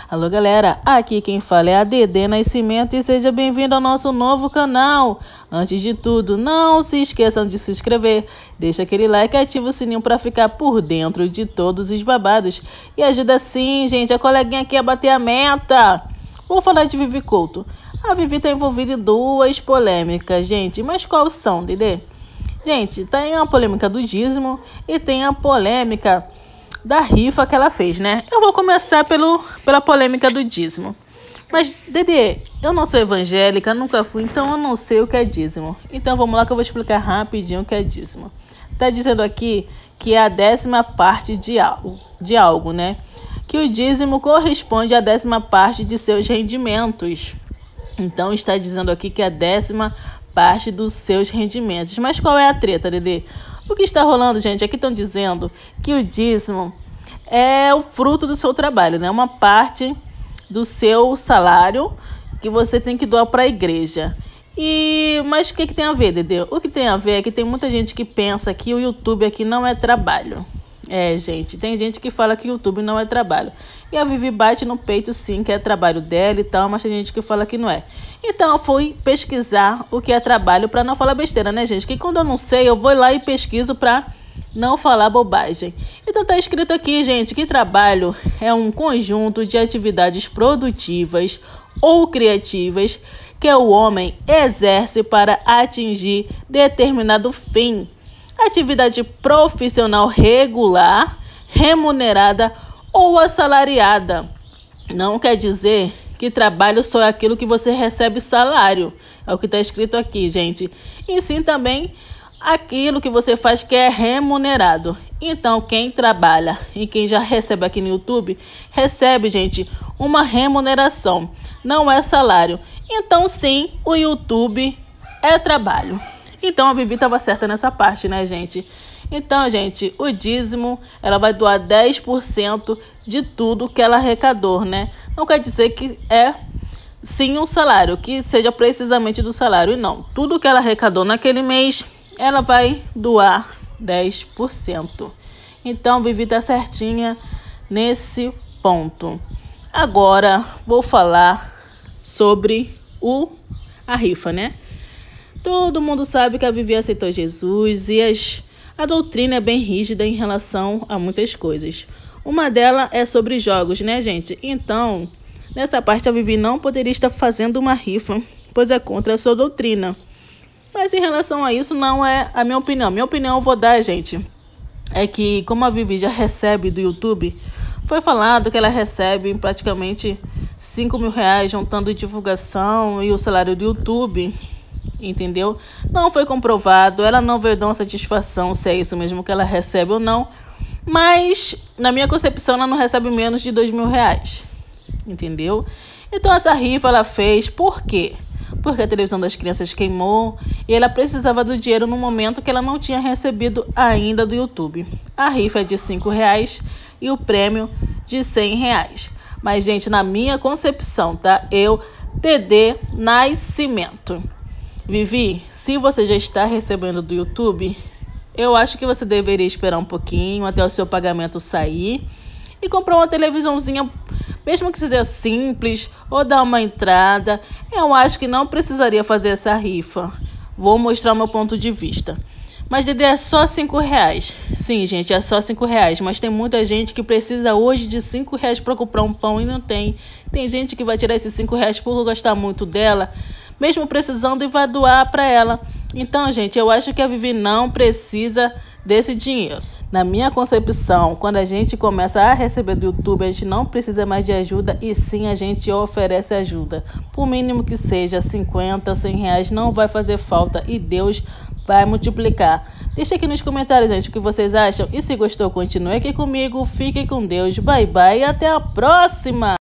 Alô galera, aqui quem fala é a Dedê Nascimento e seja bem-vindo ao nosso novo canal. Antes de tudo, não se esqueçam de se inscrever, deixa aquele like e ativa o sininho para ficar por dentro de todos os babados. E ajuda sim, gente, a coleguinha aqui a bater a meta. Vou falar de Vivi Couto. A Vivi está envolvida em duas polêmicas, gente, mas quais são, Dedê? Gente, tem a polêmica do dízimo e tem a polêmica da rifa que ela fez, né? Eu vou começar pela polêmica do dízimo. Mas, Dedê, eu não sou evangélica, nunca fui, então eu não sei o que é dízimo. Então vamos lá que eu vou explicar rapidinho o que é dízimo. Tá dizendo aqui que é a 10ª parte de algo, né? Que o dízimo corresponde à 10ª parte de seus rendimentos. Então está dizendo aqui que é a 10ª parte dos seus rendimentos. Mas qual é a treta, Dedê? O que está rolando, gente? Aqui estão dizendo que o dízimo é o fruto do seu trabalho, né? Uma parte do seu salário que você tem que doar para a igreja. Mas o que tem a ver, Dedê? O que tem a ver é que tem muita gente que pensa que o YouTube aqui não é trabalho. Gente, tem gente que fala que o YouTube não é trabalho. E a Vivi bate no peito sim que é trabalho dela e tal, mas tem gente que fala que não é. Então eu fui pesquisar o que é trabalho para não falar besteira, né, gente? Que quando eu não sei, eu vou lá e pesquiso para não falar bobagem. Então tá escrito aqui, gente, que trabalho é um conjunto de atividades produtivas ou criativas que o homem exerce para atingir determinado fim. Atividade profissional regular, remunerada ou assalariada. Não quer dizer que trabalho só é aquilo que você recebe salário. É o que está escrito aqui, gente. E sim também aquilo que você faz que é remunerado. Então, quem trabalha e quem já recebe aqui no YouTube, recebe, gente, uma remuneração. Não é salário. Então, sim, o YouTube é trabalho. Então, a Vivi estava certa nessa parte, né, gente? Então, gente, o dízimo, ela vai doar 10% de tudo que ela arrecadou, né? Não quer dizer que é, sim, um salário, que seja precisamente do salário. E não, tudo que ela arrecadou naquele mês, ela vai doar 10%. Então, Vivi está certinha nesse ponto. Agora, vou falar sobre a rifa, né? Todo mundo sabe que a Vivi aceitou Jesus e a doutrina é bem rígida em relação a muitas coisas. Uma delas é sobre jogos, né, gente? Então, nessa parte a Vivi não poderia estar fazendo uma rifa, pois é contra a sua doutrina. Mas em relação a isso, não é a minha opinião. Minha opinião eu vou dar, gente, é que como a Vivi já recebe do YouTube, foi falado que ela recebe praticamente R$5.000 juntando divulgação e o salário do YouTube. Entendeu? Não foi comprovado, ela não veio dar uma satisfação se é isso mesmo que ela recebe ou não, mas na minha concepção ela não recebe menos de R$2.000, entendeu? Então essa rifa ela fez, por quê? Porque a televisão das crianças queimou e ela precisava do dinheiro no momento que ela não tinha recebido ainda do YouTube. A rifa é de R$5 e o prêmio de R$100. Mas, gente, na minha concepção, tá? Eu, Dedê Nascimento. Vivi, se você já está recebendo do YouTube, eu acho que você deveria esperar um pouquinho até o seu pagamento sair e comprar uma televisãozinha, mesmo que seja simples, ou dar uma entrada. Eu acho que não precisaria fazer essa rifa. Vou mostrar o meu ponto de vista. Mas, Dedê, é só R$5. Sim, gente, é só R$5. Mas tem muita gente que precisa hoje de R$5 para comprar um pão e não tem. Tem gente que vai tirar esses R$5 por gostar muito dela, mesmo precisando, e vai doar para ela. Então, gente, eu acho que a Vivi não precisa desse dinheiro. Na minha concepção, quando a gente começa a receber do YouTube, a gente não precisa mais de ajuda e sim a gente oferece ajuda. Por mínimo que seja, R$50, R$100, não vai fazer falta e Deus vai multiplicar. Deixa aqui nos comentários, gente, o que vocês acham. E se gostou, continue aqui comigo. Fique com Deus. Bye, bye e até a próxima!